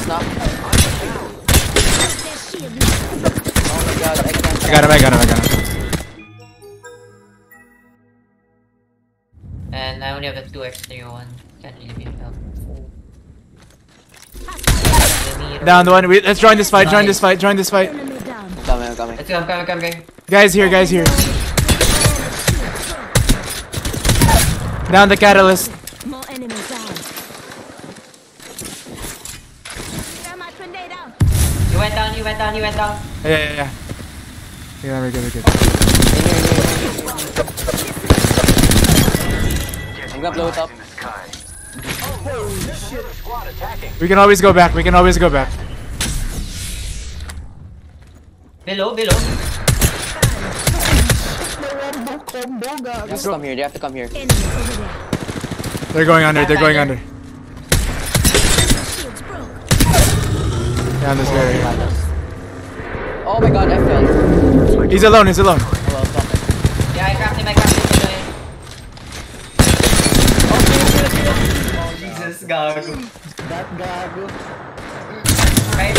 knocked. Oh my god, I can't. I got him. And I only have a 2x31. Can't really be helpful. Down the one. Let's join this fight. Nice. Join this fight. I'm coming. Let's go, I'm coming. Guys here. Down the catalyst. More enemies down. Thermite grenade out. You went down. Yeah. Yeah, we're good. I'm gonna blow it up. We can always go back. Below. They have to come here. Enemy over there. They're going under. Shields broke. Down this area. Oh my god, I fell. He's alone. Oh well, fuck it. Yeah, I cracked him. Oh, Jesus, gago. That gago. Right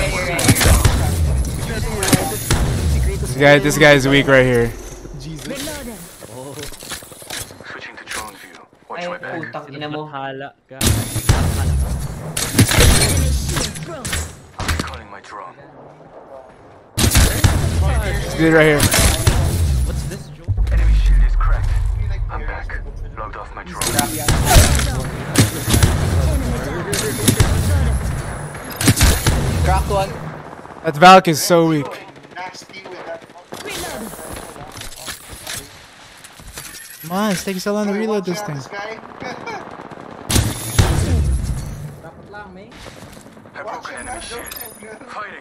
here. This guy is weak right here. Reloading. Switching to drone view. Watch Ay, my back. putang ina mo. Hala ka. Enemy shields broke. I'm calling my drone. He's good right here. What's this, Joe? Enemy shield is cracked. I'm back. Logged off my drone. Cracked one. That Valk is so weak. Reloading. Come on, it's taking so long to reload this thing. I broke an enemy shield. Fighting.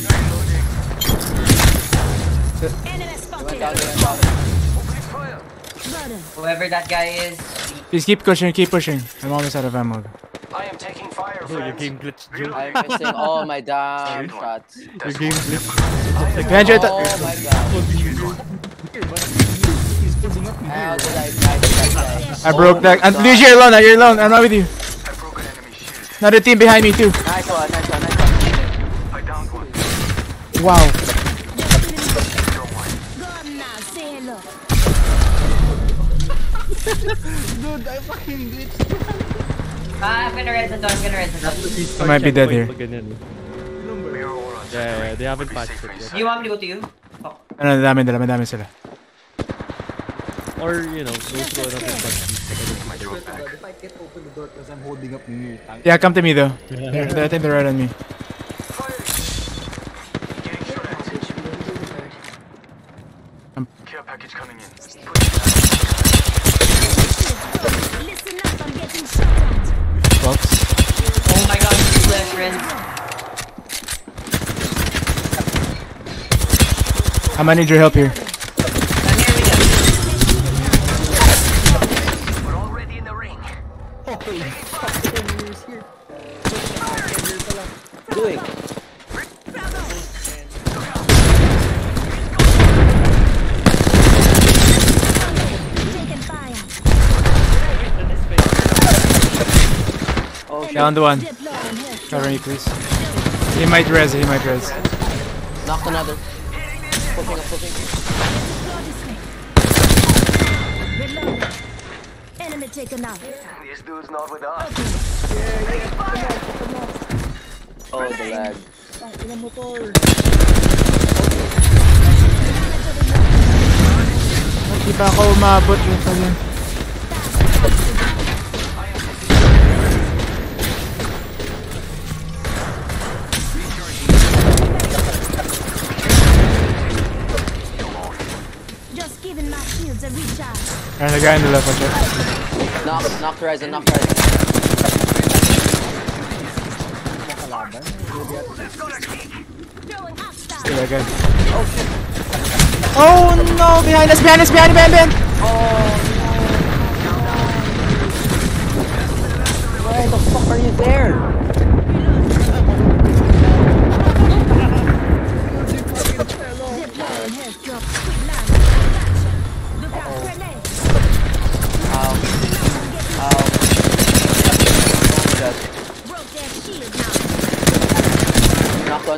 Enemy spotted. Opening fire. Reloading. Whoever that guy is. Just keep pushing. I'm almost out of ammo. I am taking fire, Oh, your friends. game glitched, Joe. I'm missing all my damn shots. Your game glitched. Behind you. Oh my god. How did I die to that guy? I broke that. And Luis, you're alone. I'm not with you. I broke an enemy shield. Another team behind me too. Nice one. I downed one. Wow. Go up now. Say hello. Dude, I fucking glitched. I'm gonna res the door. I might be dead here. We are all on Yeah, they haven't patched it yet. You want me to go to you? Fuck. Ano, dami sila. Or, you know, go through another patch. my drone back. If I can't open the door because I'm holding up the tank. Yeah, come to me though. I think they're right on me. Getting shot at. Care package coming in. Listen up. I'm getting shot at. Box. Oh my god, you left, friend. I might need your help here. I'm here with We're already in the ring. Doing. Taking fire. Oh shit. Down the one. Deploying health. Cover me, please. He might res. Knocked another. Pushing. Go this way. Reloading. Enemy taken out. This dude's not with us. Oh, the lag. Hindi pa ako umabot yung kanya. Just giving my shields a recharge. Ayun, the guy in the left. Okay. Knocked Horizon. Throwing hostile. Still that guy. Oh no! Behind us! Oh no. Why the fuck are you there? Deploying health drop. Quick land. Look out, grenade. Ow. Broke their shield now. one.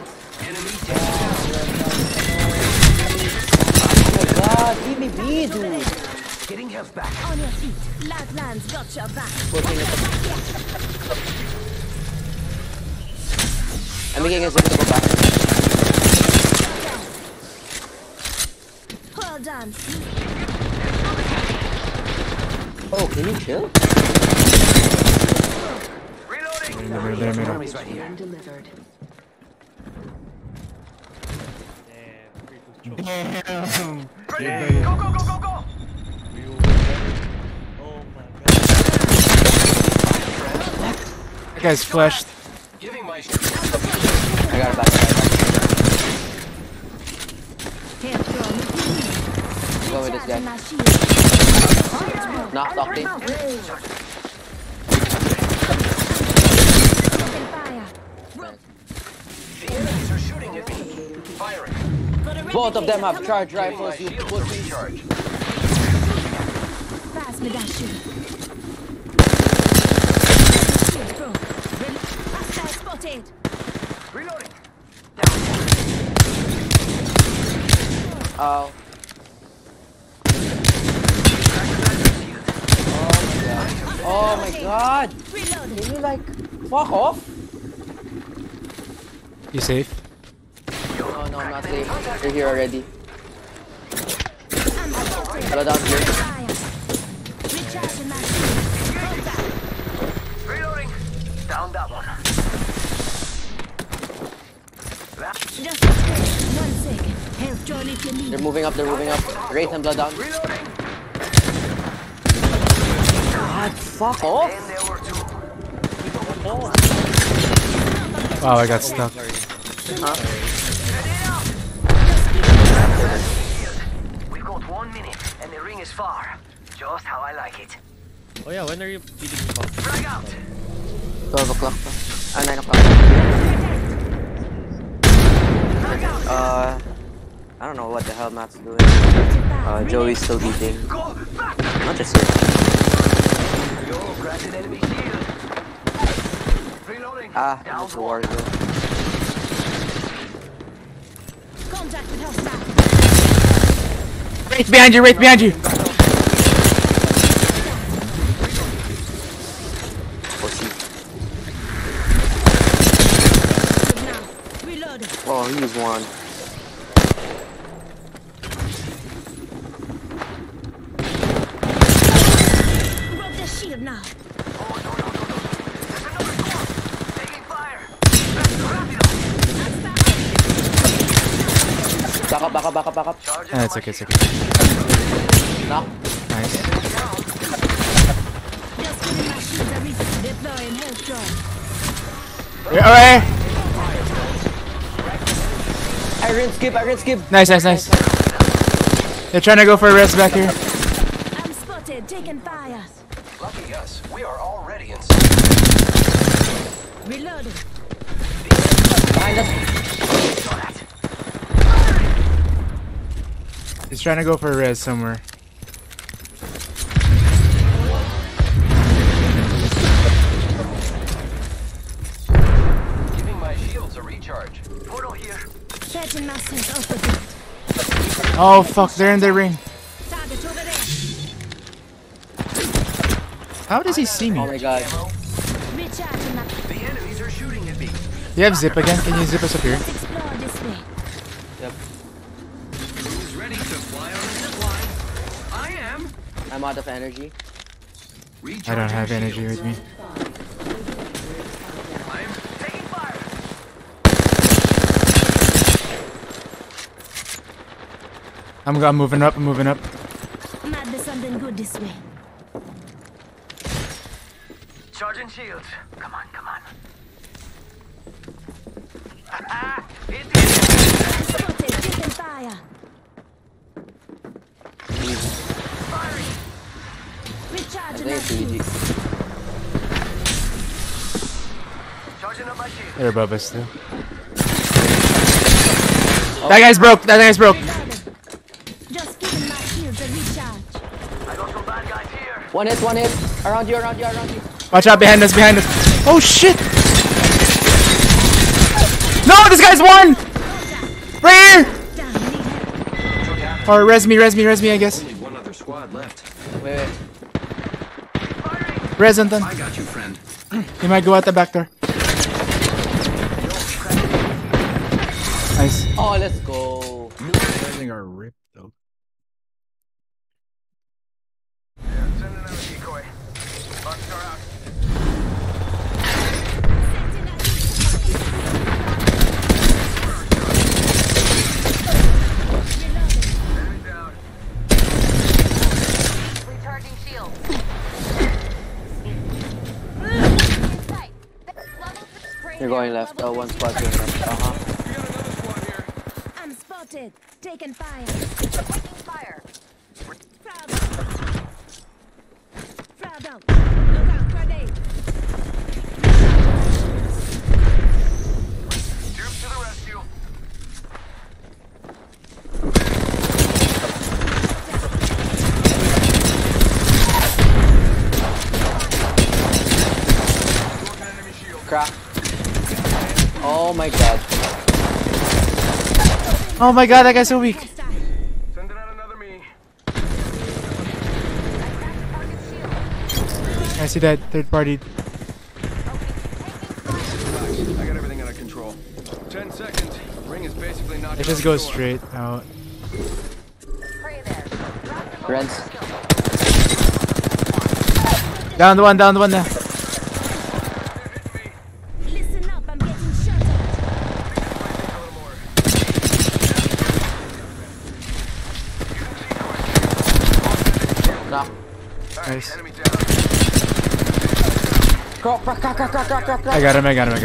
Oh my god, leave me be, dude. Getting health back. On your feet. Ladlands got your back. Pushing it. I'm making a zip to go back. Well done. Oh, can you chill? Reloading. There. Enemies right here. Delivered. Damn. Ready? Go, go, go, go, go. Oh my That guy's flashed. Giving my I got it back. Go with this guy. Knocked off me. The enemies are shooting at me. Firing. Both of them have charge rifles, you Shields pussy. recharge. Pass me that shield. Shield broke. Hostile spotted. Reloading. Oh. Oh my god! Reloading. Can you like fuck off? You safe? No, I'm not safe. You're here already. I'm spotted. Blood out here. Fire. Recharging my shield. Hold back. Reloading. Down that one. Just a second. 1 second. Health join if you need. They're moving up, Wraith and blood down. Reloading. God, fuck off! And there were two. Wow, I got stuck. We've got 1 minute, and the ring is far. Just how I like it. Oh yeah, when are you feeding the coffee? Frag out. 12 o'clock pa. 9 o'clock. I don't know what the hell Matt's doing. Joey's still beating. Go back. Not just it. Yo, cracked an enemy shield. Reloading. Ah, Down it's a war zone. Contact with hostile. Right behind you, right behind you! Pussy. Now. Reloading. Oh, he's one. Broke the shield now. Oh, no. There's another squad. Taking fire. Back up. Charging Ah, it's on okay, my it's shield. okay. Knock. Nice. Just giving my shields a reset. Deploying health drone. Yeah, alright! Iron skip. Nice. They're trying to go for a rest back here. I'm spotted. Taking fire. Lucky us. We are already in. Reloading. Behind us. He's trying to go for a res somewhere. Giving my shields a recharge. Portal here. Setting my sense opposite. Oh fuck, they're in the ring. Target over there. How does he see Oh me? my god. Recharging my. The enemies are shooting at me. You have zip again? Can you zip us up here? Let's explore this way. Yep. Who's ready to fly on the zip line? I am. I'm out of energy. I don't have energy with me. I'm taking fire. I'm moving up. Might be something good this way. Charging shields. Come on. Spotted. Taking fire. Recharging my Thanks, shield. Luigi. Charging up my shield. They're above us still. That guy's broke. Reloading. Just giving my shields a recharge. I got some bad guys here. One hit. Around you. Watch out, behind us. Oh shit! No, this guy's one! Right here! Down, need help. Or res me, I guess. Only one other squad left. Wait. Res Anton. I got you, friend. He might go out the back door. Nice. Oh, let's go. Everything are ripped though. Send another decoy. Rockstar out. Enemy down. Recharging shield. You're going left. Oh, one squad's going left. Uh-huh. We got another squad here. I'm spotted. Taking fire. Taking fire. Frag out. Frag out. Look out, grenade. Troops to the rescue. Broken enemy shield. Crack. Oh my god. Oh my god, that guy's so weak. Hostile. Sending out another me. Target shield. I see that third party. I got everything under control. 10 seconds. Ring is basically not. It just goes straight out. Prey there. Drop them Reds. Down the one now. Listen up, I'm getting shot at. Knock. Nice. Enemy down. Crack. I got him. Nice.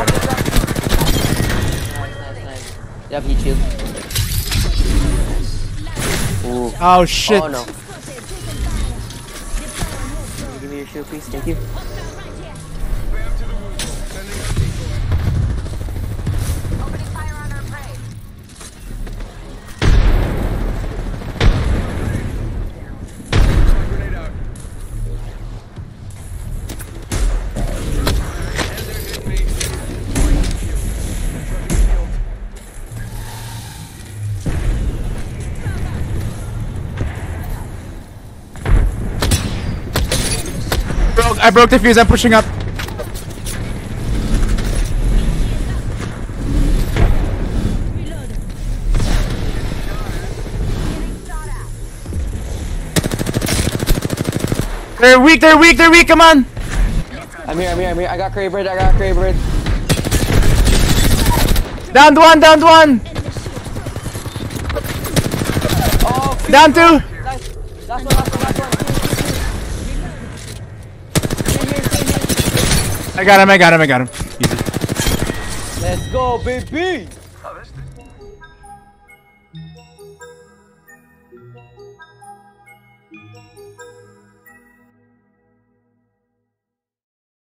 Yep, heat shield. Ooh. Oh shit. Oh no. Spotted. Taking fire. Give me your shield, please. Thank you. Hostile right here. Spam to the wound. Sending out decoy. Opening fire on our prey. Grenade out. And they're hitting me. I broke the fuse. I'm pushing up. Reload. They're weak. Come on. I'm here. I got Kraber. Down one. Enemy shield. Oh, Down two. nice. Last one. I got him. Easy. Let's go, baby.